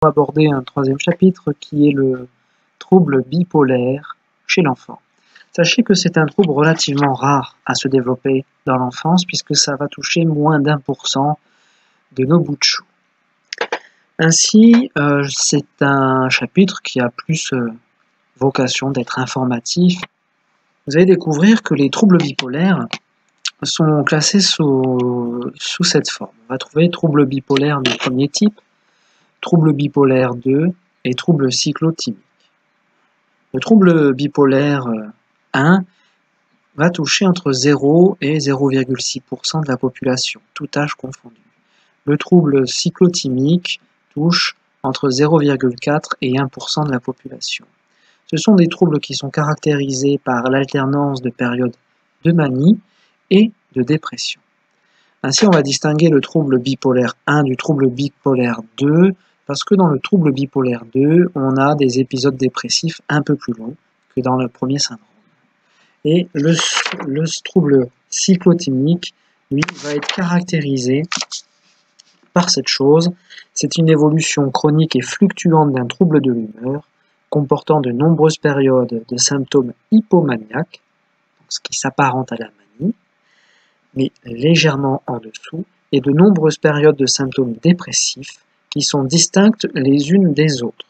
va aborder un troisième chapitre qui est le trouble bipolaire chez l'enfant. Sachez que c'est un trouble relativement rare à se développer dans l'enfance puisque ça va toucher moins d'1% de nos bouts de chou. Ainsi, c'est un chapitre qui a plus vocation d'être informatif. Vous allez découvrir que les troubles bipolaires sont classés sous cette forme. On va trouver trouble bipolaire du premier type, trouble bipolaire 2 et trouble cyclotimique. Le trouble bipolaire 1 va toucher entre 0 et 0,6% de la population, tout âge confondu. Le trouble cyclotimique touche entre 0,4 et 1% de la population. Ce sont des troubles qui sont caractérisés par l'alternance de périodes de manie et de dépression. Ainsi, on va distinguer le trouble bipolaire 1 du trouble bipolaire 2, parce que dans le trouble bipolaire 2, on a des épisodes dépressifs un peu plus longs que dans le premier syndrome. Et le trouble cyclotimique, lui, va être caractérisé par cette chose. C'est une évolution chronique et fluctuante d'un trouble de l'humeur, comportant de nombreuses périodes de symptômes hypomaniaques, ce qui s'apparente à la manie, mais légèrement en dessous, et de nombreuses périodes de symptômes dépressifs qui sont distinctes les unes des autres.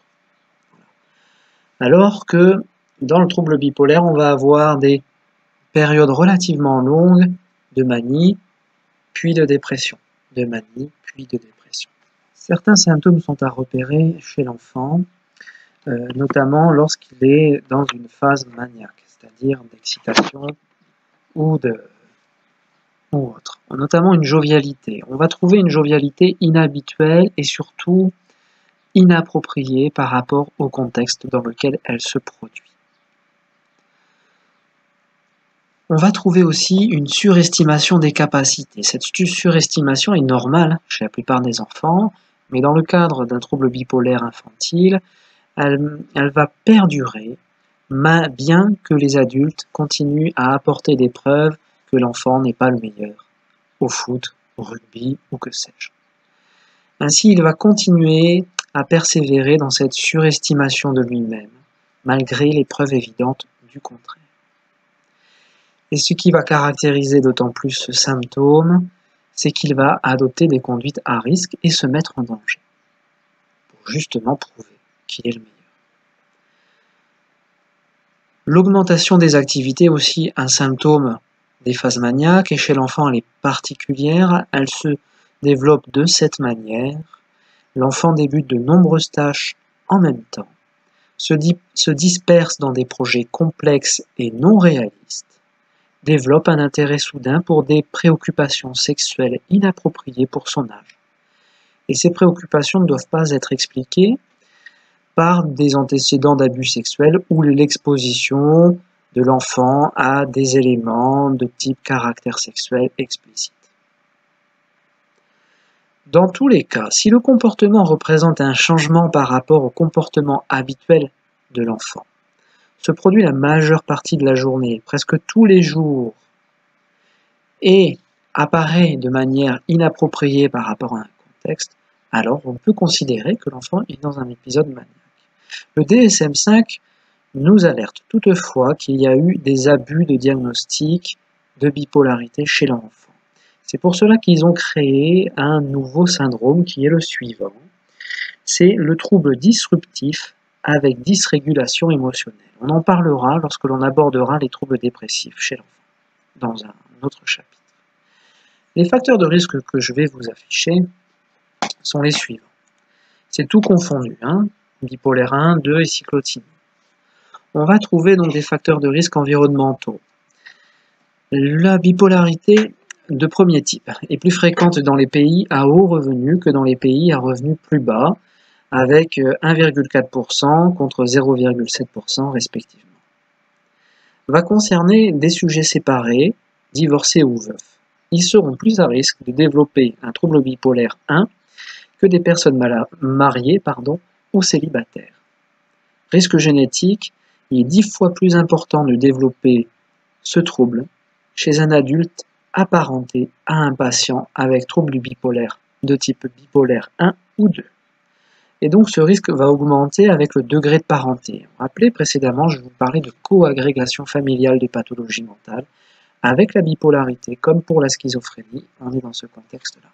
Alors que dans le trouble bipolaire, on va avoir des périodes relativement longues de manie, puis de dépression, de manie, puis de dépression. Certains symptômes sont à repérer chez l'enfant, notamment lorsqu'il est dans une phase maniaque, c'est-à-dire d'excitation ou autre. Notamment une jovialité. On va trouver une jovialité inhabituelle et surtout inappropriée par rapport au contexte dans lequel elle se produit. On va trouver aussi une surestimation des capacités. Cette surestimation est normale chez la plupart des enfants, mais dans le cadre d'un trouble bipolaire infantile, elle va perdurer, bien que les adultes continuent à apporter des preuves que l'enfant n'est pas le meilleur au foot, au rugby ou que sais-je. Ainsi, il va continuer à persévérer dans cette surestimation de lui-même, malgré les preuves évidentes du contraire. Et ce qui va caractériser d'autant plus ce symptôme, c'est qu'il va adopter des conduites à risque et se mettre en danger, pour justement prouver qu'il est le meilleur. L'augmentation des activités est aussi un symptôme des phases maniaques, et chez l'enfant elle est particulière, elle se développe de cette manière. L'enfant débute de nombreuses tâches en même temps, se disperse dans des projets complexes et non réalistes, développe un intérêt soudain pour des préoccupations sexuelles inappropriées pour son âge. Et ces préoccupations ne doivent pas être expliquées par des antécédents d'abus sexuels ou l'exposition de l'enfant à des éléments de type caractère sexuel explicite. Dans tous les cas, si le comportement représente un changement par rapport au comportement habituel de l'enfant, se produit la majeure partie de la journée, presque tous les jours, et apparaît de manière inappropriée par rapport à un contexte, alors on peut considérer que l'enfant est dans un épisode maniaque. Le DSM-5 nous alerte toutefois qu'il y a eu des abus de diagnostic de bipolarité chez l'enfant. C'est pour cela qu'ils ont créé un nouveau syndrome qui est le suivant. C'est le trouble disruptif avec dysrégulation émotionnelle. On en parlera lorsque l'on abordera les troubles dépressifs chez l'enfant, dans un autre chapitre. Les facteurs de risque que je vais vous afficher sont les suivants. C'est tout confondu, bipolaire 1, 2 et cyclotimique. On va trouver donc des facteurs de risque environnementaux. La bipolarité de premier type est plus fréquente dans les pays à haut revenu que dans les pays à revenus plus bas, avec 1,4% contre 0,7% respectivement. Va concerner des sujets séparés, divorcés ou veufs. Ils seront plus à risque de développer un trouble bipolaire 1 que des personnes mariées ou célibataires. Risque génétique, il est 10 fois plus important de développer ce trouble chez un adulte apparenté à un patient avec trouble bipolaire de type bipolaire 1 ou 2. Et donc ce risque va augmenter avec le degré de parenté. Rappelez précédemment, je vous parlais de co-agrégation familiale de pathologies mentales. Avec la bipolarité, comme pour la schizophrénie, on est dans ce contexte-là.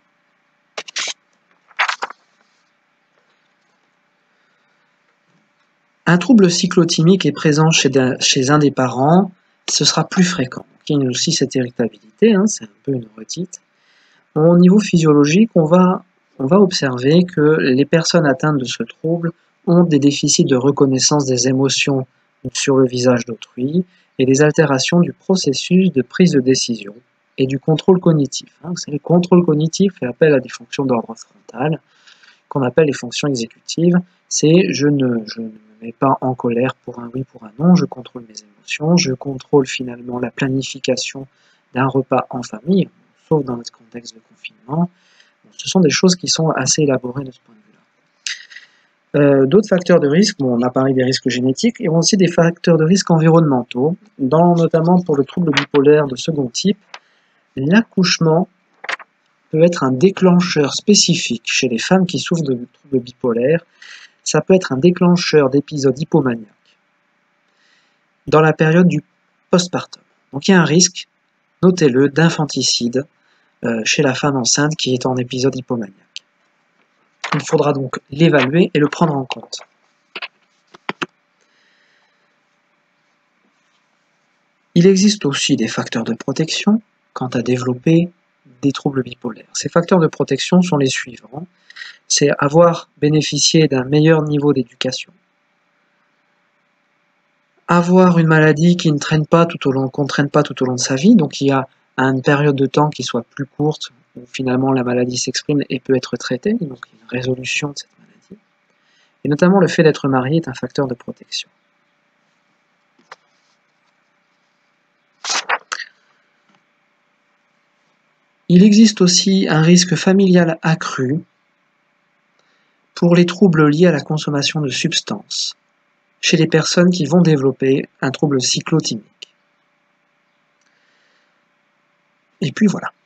Un trouble cyclotimique est présent chez un des parents, ce sera plus fréquent. Il y a aussi cette irritabilité, c'est un peu une otite. Au niveau physiologique, on va observer que les personnes atteintes de ce trouble ont des déficits de reconnaissance des émotions sur le visage d'autrui et des altérations du processus de prise de décision et du contrôle cognitif. Vous savez, le contrôle cognitif fait appel à des fonctions d'ordre frontal, qu'on appelle les fonctions exécutives. C'est je ne me mets pas en colère pour un oui, pour un non, je contrôle mes émotions, je contrôle finalement la planification d'un repas en famille, sauf dans le contexte de confinement. Ce sont des choses qui sont assez élaborées de ce point de vue-là. D'autres facteurs de risque, on a parlé des risques génétiques, et aussi des facteurs de risque environnementaux, notamment pour le trouble bipolaire de second type, l'accouchement peut être un déclencheur spécifique chez les femmes qui souffrent de troubles bipolaires. Ça peut être un déclencheur d'épisodes hypomaniaques dans la période du postpartum. Donc il y a un risque, notez-le, d'infanticide chez la femme enceinte qui est en épisode hypomaniaque. Il faudra donc l'évaluer et le prendre en compte. Il existe aussi des facteurs de protection quant à développer des troubles bipolaires. Ces facteurs de protection sont les suivants. C'est avoir bénéficié d'un meilleur niveau d'éducation, avoir une maladie qui ne traîne pas qu'on ne traîne pas tout au long de sa vie, donc il y a une période de temps qui soit plus courte, où finalement la maladie s'exprime et peut être traitée, donc une résolution de cette maladie. Et notamment le fait d'être marié est un facteur de protection. Il existe aussi un risque familial accru pour les troubles liés à la consommation de substances chez les personnes qui vont développer un trouble cyclotimique. Et puis voilà.